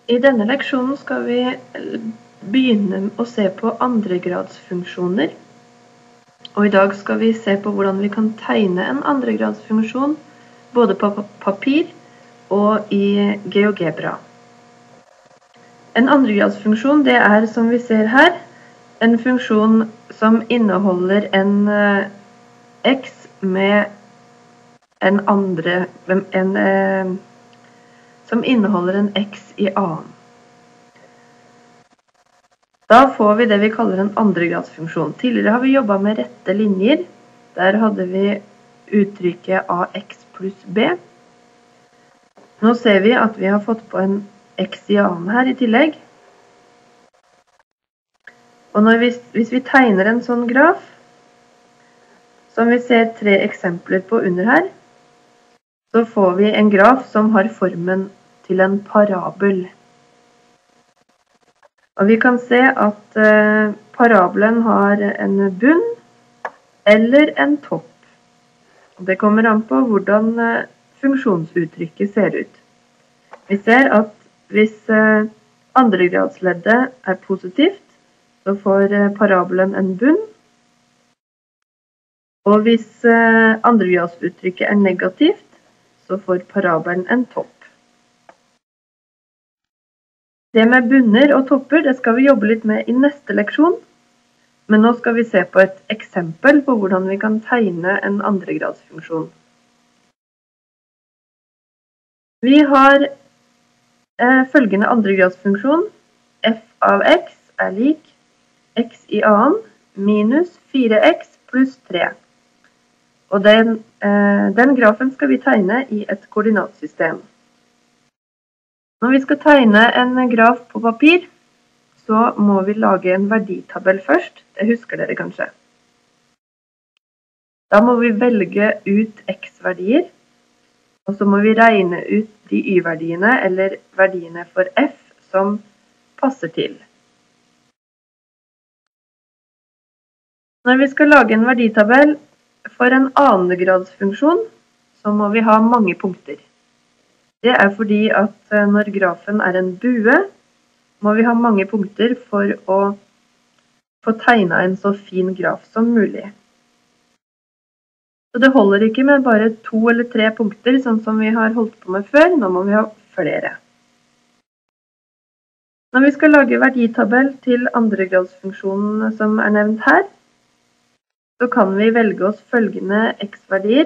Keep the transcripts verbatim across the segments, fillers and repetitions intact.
I denne leksjonen skal vi begynne å se på andregradsfunksjoner. Og i dag skal vi se på hvordan vi kan tegne en andregradsfunksjon både på papir og i GeoGebra. En andregradsfunksjon det er, som vi ser her, en funksjon som inneholder en x med en andre, en, en, som inneholder en x i annen. Da får vi det vi kaller en andregradsfunksjon. Tidligere har vi jobbet med rette linjer. Der hadde vi uttrykket ax pluss b. Nå ser vi at vi har fått på en x i annen her i tillegg. Og når vi, hvis vi tegner en sånn graf, som vi ser tre eksempler på under her, så får vi en graf som har formen til en parabel. Og vi kan se at eh, parabelen har en bunn eller en topp. Og det kommer an på hvordan eh, funksjonsuttrykket ser ut. Vi ser at hvis eh, andregradsleddet er positivt, så får eh, parabelen en bunn. Og hvis eh, andregradsuttrykket er negativt, så får parabelen en topp. Det med bunner og topper, det skal vi jobbe litt med i neste leksjon. Men nå skal vi se på et eksempel på hvordan vi kan tegne en andregradsfunksjon. Vi har eh, følgende andregradsfunksjon. F av x er lik x i annen minus fire x pluss tre. Og den, eh, den grafen skal vi tegne i et koordinatsystem. Når vi skal tegne en graf på papir, så må vi lage en verditabell først. Det husker dere kanskje. Da må vi velge ut x-verdier, og så må vi regne ut de y-verdiene, eller verdiene for f, som passer til. Når vi skal lage en verditabell for en andregradsfunksjon, så må vi ha mange punkter. Det er fordi at når grafen er en bue, må vi ha mange punkter for å få tegnet en så fin graf som mulig. Så det holder ikke med bare to eller tre punkter, sånn som vi har holdt på med før. Nå må vi ha flere. Når vi skal lage verditabell til andregradsfunksjonen som er nevnt her, så kan vi velge oss følgende x-verdier.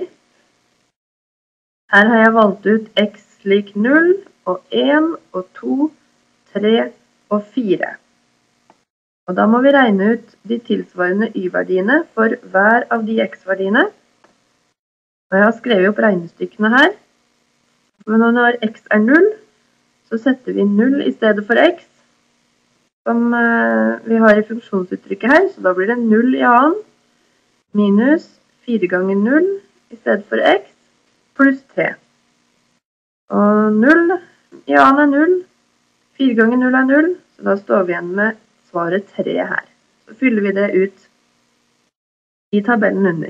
Her har jeg valgt ut x lik null, og en, og to, tre og fire. Og da må vi regne ut de tilsvarende y-verdiene for hver av de x-verdiene. Og jeg har skrevet opp regnestykkene her. Men når x er null, så setter vi null i stedet for x, som vi har i funksjonsuttrykket her. Så da blir det null i annen, minus fire ganger null i stedet for x, pluss tre. Og null i annen er null, fire ganger null er null, så da står vi igjen med svaret tre her. Så fyller vi det ut i tabellen under.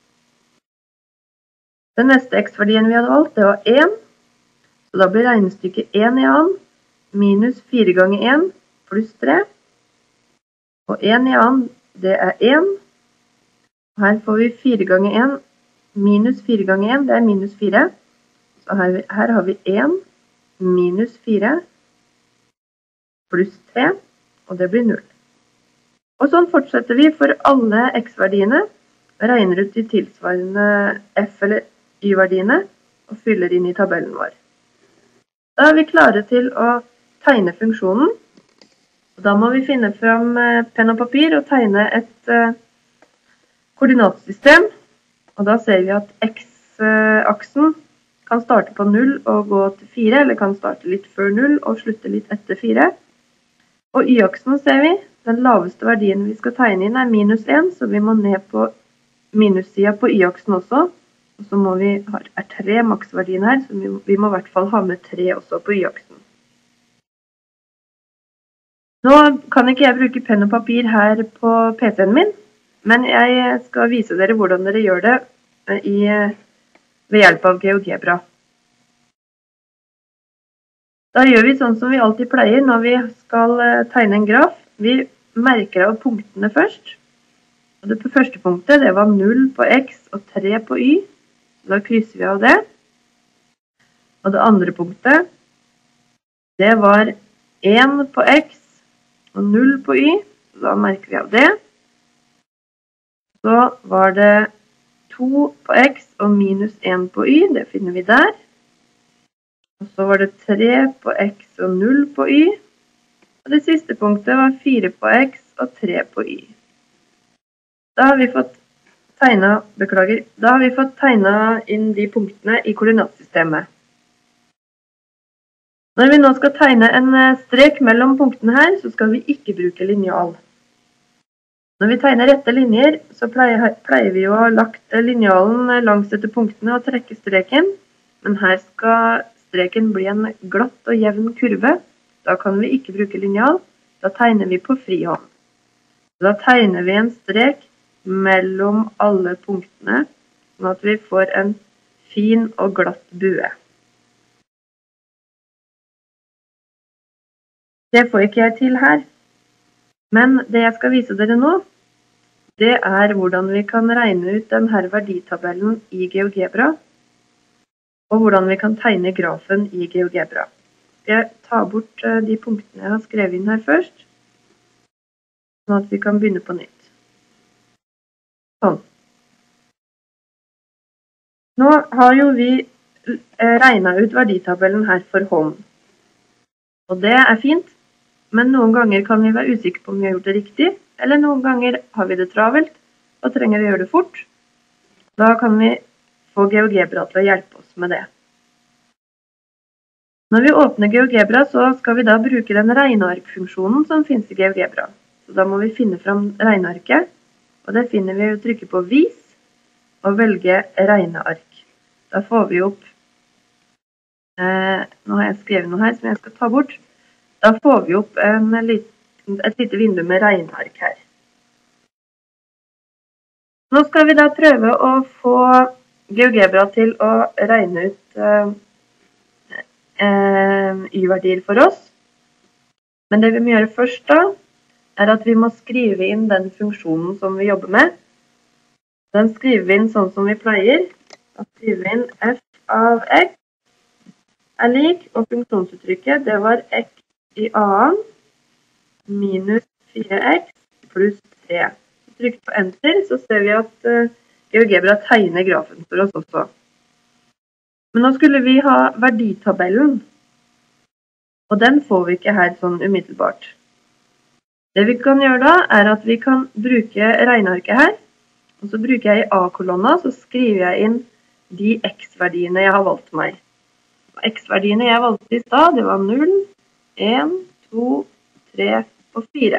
Den neste x-verdien vi hadde valgt, det var en, så da blir regnestykket en i annen, minus fire ganger en, pluss tre, og en i annen, det er en. Her får vi fire ganger en, minus fire ganger en, det er minus fire. Så her, her har vi en minus fire pluss tre, og det blir null. Og sånn fortsetter vi for alle x-verdiene, regner ut de tilsvarende f- eller y-verdiene, og fyller inn i tabellen vår. Da er vi klare til å tegne funksjonen. Og da må vi finne fram penn og papir og tegne et uh, koordinatsystem. Og da ser vi at x-aksen kan starte på null og gå til fire, eller kan starte litt før null og slutte litt etter fire. Og y-aksen ser vi, den laveste verdien vi skal tegne inn er minus en, så vi må ned på minussiden på y-aksen også. Og så må vi ha er tre maksverdien her, så vi, vi må i hvert fall ha med tre også på y-aksen. Nå kan ikke jeg bruke penn og papir her på P C-en min, men jeg skal vise dere hvordan dere gjør det i ved hjelp av GeoGebra. Da gjør vi sånn som vi alltid pleier når vi skal tegne en graf. Vi merker av punktene først. Og det på første punktet, det var null på x og tre på y. Så da krysser vi av det. Og det andre punktet, det var én på x og null på y. Så da merker vi av det. Så var det to på x og minus én på y. Det finner vi der. Og så var det tre på x og null på y. Og det siste punktet var fire på x og tre på y. Da har vi fått tegnet, beklager, da har vi fått tegnet inn de punktene i koordinatsystemet. Når vi nå skal tegne en strek mellom punktene her, så skal vi ikke bruke lineal. Når vi tegner rette linjer, så pleier, pleier vi å ha lagt linealen langs etter punktene og trekke streken. Men her skal streken bli en glatt og jevn kurve. Da kan vi ikke bruke lineal. Da tegner vi på frihånd. Da tegner vi en strek mellom alle punktene, sånn at vi får en fin og glatt bue. Det får ikke jeg til her, men det jeg skal vise dere nå, det er hvordan vi kan regne ut denne verditabellen i GeoGebra, og hvordan vi kan tegne grafen i GeoGebra. Jeg tar bort de punktene jeg har skrevet inn her først, sånn at vi kan begynne på nytt. Sånn. Nå har jo vi regnet ut verditabellen her for hånd. Og det er fint, men noen ganger kan vi være usikre på om vi har gjort det riktig, eller noen ganger har vi det travelt og trenger å gjøre det fort. Da kan vi få GeoGebra til å hjelpe oss med det. Når vi åpner GeoGebra, så skal vi da bruke den regnearkfunksjonen som finnes i GeoGebra. Så da må vi finne frem regnearket. Og det finner vi å trykke på vis og velge regneark. Da får vi opp, eh, nå har jeg skrevet noe her som jeg skal ta bort. Da får vi opp en, et lite vindu med regneark her. Nå skal vi da prøve å få GeoGebra til å regne ut eh, eh, y-verdier for oss. Men det vi må gjøre først da, er at vi må skrive inn den funksjonen som vi jobber med. Den skriver vi inn sånn som vi pleier. Da skriver vi inn f av x er lik, og funksjonsuttrykket det var x i annen minus fire x pluss tre. Hvis vi trykker på enter, så ser vi at uh, GeoGebra tegner grafen for oss også. Men nå skulle vi ha verditabellen, og den får vi ikke her sånn umiddelbart. Det vi kan gjøre da, er at vi kan bruke regnearket her, og så bruker jeg i A-kolonna, så skriver jeg inn de x-verdiene jeg har valgt meg. X-verdiene jeg valgte i stad, det var null, én, to, tre og fire.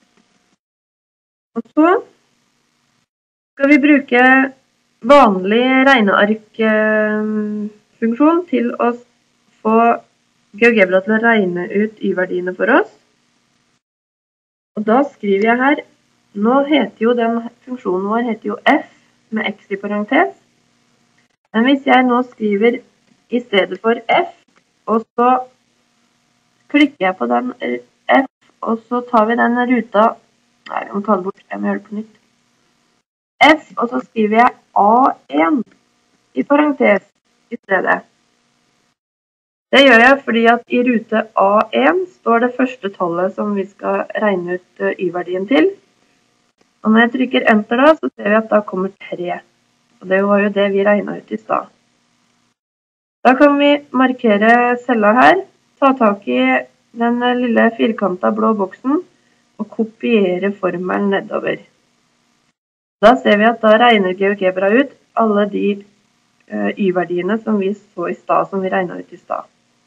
Og så skal vi bruke vanlig regnearkfunksjon til å få GeoGebra til å regne ut y-verdiene for oss. Og da skriver jeg her, nå heter jo den funksjonen vår heter jo f med x i parentes. Men hvis jeg nå skriver i stedet for f, og så klikker jeg på den f, og så tar vi den ruta, nei, jeg må ta det bort, jeg må gjøre det på nytt. F, og så skriver jeg A én i parentes i stedet. Det gjør jeg fordi at i rute A én står det første tallet som vi skal regne ut y-verdien til. Og når jeg trykker enter da, så ser vi at da kommer tre. Og det var jo det vi regnet ut i stad. Da kan vi markere cella her, ta tak i den lille firkantet blå boksen og kopiere formelen nedover. Da ser vi at da regner GeoGebra ut alle de y-verdiene som vi så i stad, som vi regnet ut i stad.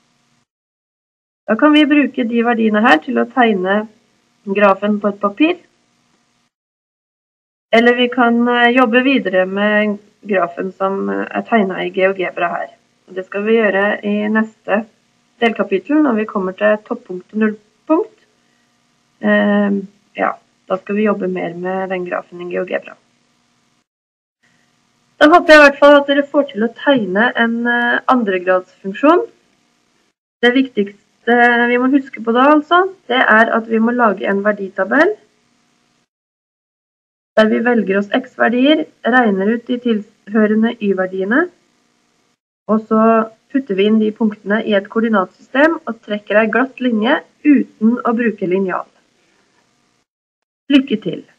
Da kan vi bruke de verdiene her til å tegne grafen på et papir. Eller vi kan jobbe videre med grafen som er tegnet i GeoGebra her. Og det skal vi gjøre i neste delkapittel når vi kommer til toppunkt og nullpunkt. Eh, ja, da skal vi jobbe mer med den grafen i GeoGebra. Da håper jeg i hvert fall at dere får til å tegne en andregradsfunksjon. Det viktigste Det vi må huske på da, altså, det er at vi må lage en verditabell, der vi velger oss x-verdier, regner ut de tilhørende y-verdiene, og så putter vi inn de punktene i et koordinatsystem og trekker en glatt linje uten å bruke lineal. Lykke til!